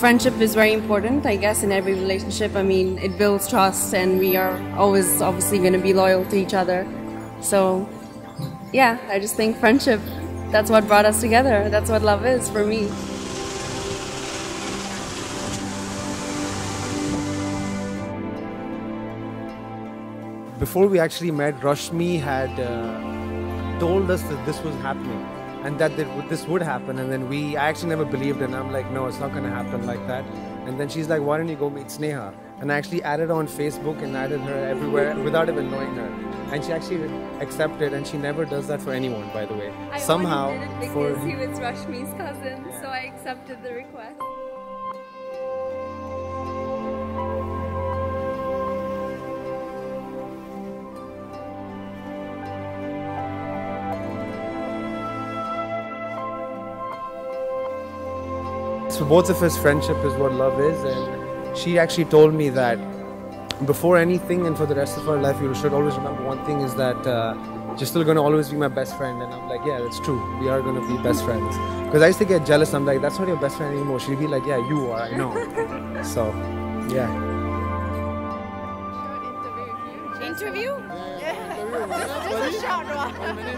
friendship is very important, I guess, in every relationship. I mean, it builds trust and we are always obviously going to be loyal to each other. So, yeah, I just think friendship, that's what brought us together. That's what love is for me. Before we actually met, Rashmi had told us that this was happening and that this would happen, and then I actually never believed it, and I'm like, no, it's not going to happen like that. And then she's like, why don't you go meet Sneha? And I actually added her on Facebook and added her everywhere without even knowing her. And she actually accepted, and she never does that for anyone, by the way. Somehow, did it because he was Rashmi's cousin, so I accepted the request. So both of us, friendship is what love is, and she actually told me that before anything and for the rest of our life, you should always remember one thing, is that you're still going to always be my best friend. And I'm like, yeah, that's true. We are going to be best friends. Because I used to get jealous. I'm like, that's not your best friend anymore. She'd be like, yeah, you are, I know. So, yeah. Interview? This is a short one.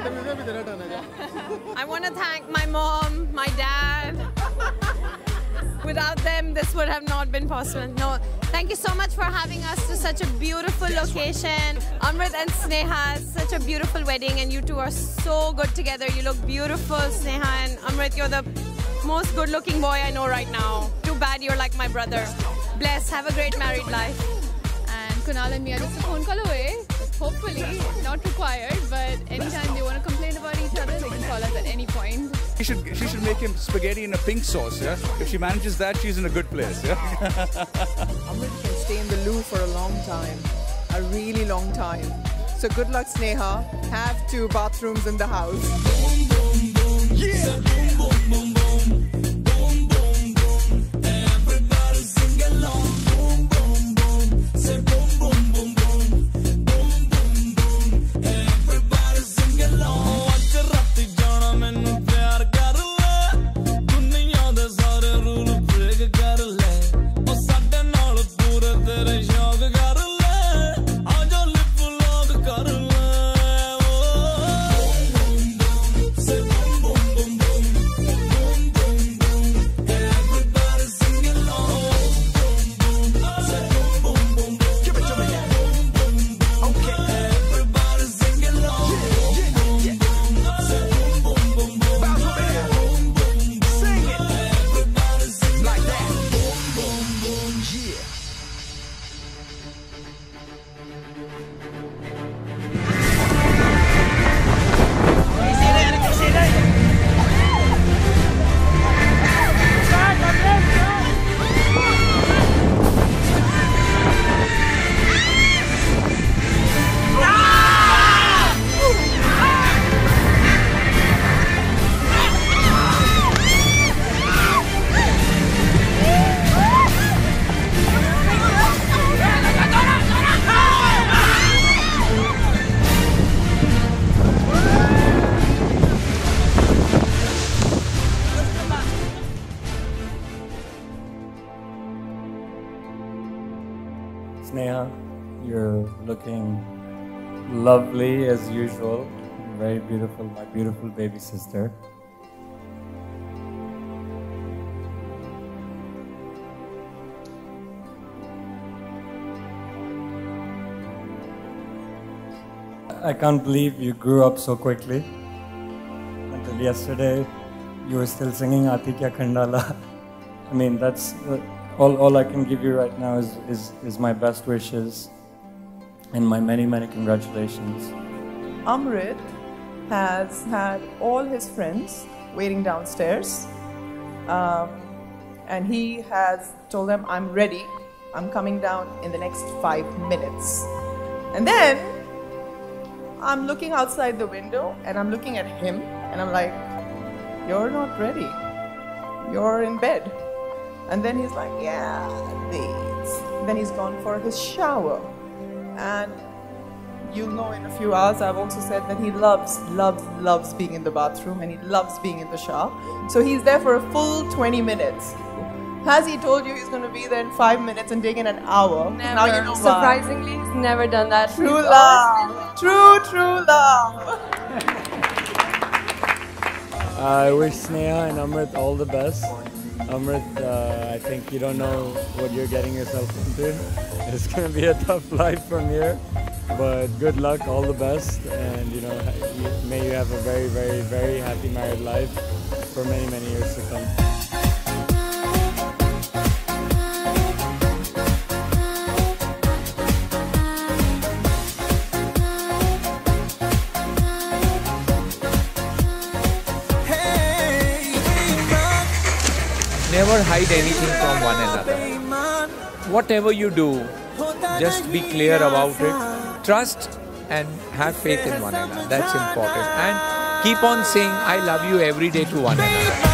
I want to thank my mom, my dad. Without them, this would have not been possible. No, thank you so much for having us to such a beautiful location. Amrit and Sneha, such a beautiful wedding, and you two are so good together. You look beautiful, Sneha, and Amrit, you're the most good-looking boy I know right now. Too bad you're like my brother. Bless, have a great married life. And Kunal and Mia just a phone call away. Hopefully, not required, but anytime they want to complain about each other, they can call us at any point. She should make him spaghetti in a pink sauce, yeah? If she manages that, she's in a good place, yeah? Amrit can stay in the loo for a long time, a really long time. So good luck, Sneha. Have 2 bathrooms in the house. Boom, boom, boom. Yeah. Boom, boom, boom, boom. Boom, boom, boom. Everybody sing along. Boom, boom, boom. Say boom, boom, boom, boom. Boom, boom, boom. Everybody sing along. Sneha, you're looking lovely as usual. Very beautiful, my beautiful baby sister. I can't believe you grew up so quickly. Until yesterday, you were still singing Aati Kya Khandala. I mean, that's all I can give you right now is my best wishes and my many, many congratulations. Amrit has had all his friends waiting downstairs, and he has told them, I'm ready, I'm coming down in the next 5 minutes. And then I'm looking outside the window and I'm looking at him and I'm like, you're not ready, you're in bed. And then he's like, yeah, wait. Then he's gone for his shower. And you'll know in a few hours, I've also said that he loves being in the bathroom and he loves being in the shower. So he's there for a full 20 minutes. Has he told you he's going to be there in 5 minutes and taken an hour? Never. Now you know why. Surprisingly, he's never done that. True love. True love. I wish Sneha and Amrit all the best. Amrit, I think you don't know what you're getting yourself into. It's going to be a tough life from here, but good luck, all the best, and may you have a very, very, very happy married life for many, many years to come. Never hide anything from one another. Whatever you do, just be clear about it. Trust and have faith in one another. That's important. And keep on saying I love you every day to one another.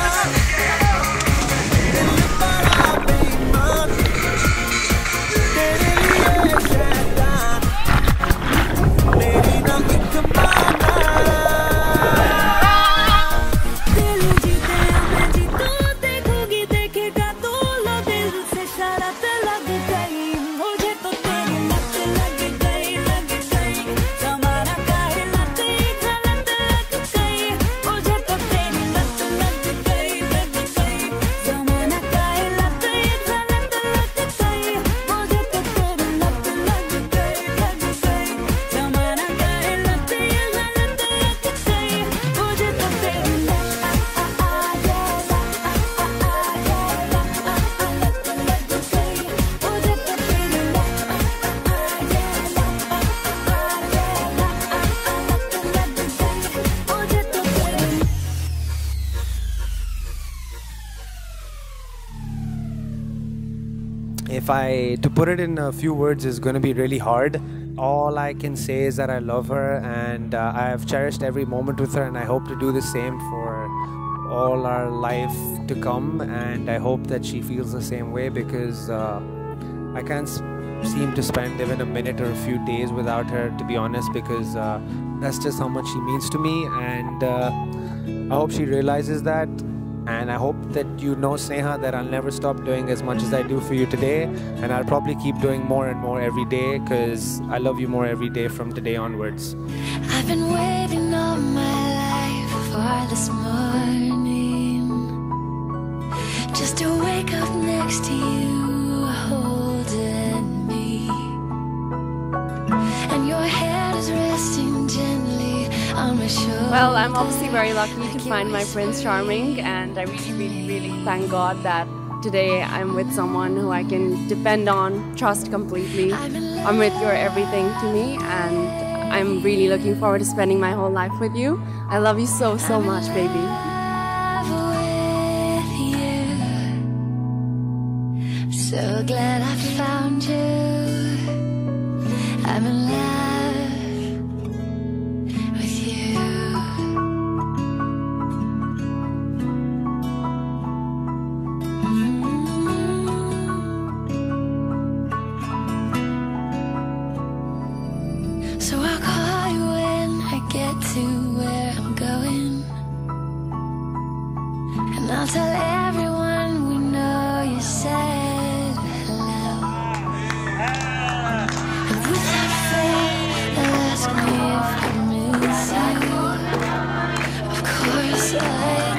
To put it in a few words is going to be really hard. All I can say is that I love her, and I have cherished every moment with her, and I hope to do the same for all our life to come, and I hope that she feels the same way, because I can't seem to spend even a minute or a few days without her, to be honest, because that's just how much she means to me, and I hope she realizes that. And I hope that you know, Sneha, that I'll never stop doing as much as I do for you today, and I'll probably keep doing more and more every day, because I love you more every day from today onwards. I've been waiting all my life for this morning, just to wake up next to you, holding me, and your head is resting gently on my shoulder. Well, I'm obviously very lucky to find my Prince Charming, and I really thank God that today I'm with someone who I can depend on, trust completely. Amrit, you're everything to me, and I'm really looking forward to spending my whole life with you. I love you so much, baby. So glad I found you. I'm in love with you. So I'll call you when I get to where I'm going, and I'll tell everyone we know you said hello. And without fail, they'll ask me if I miss you. Of course I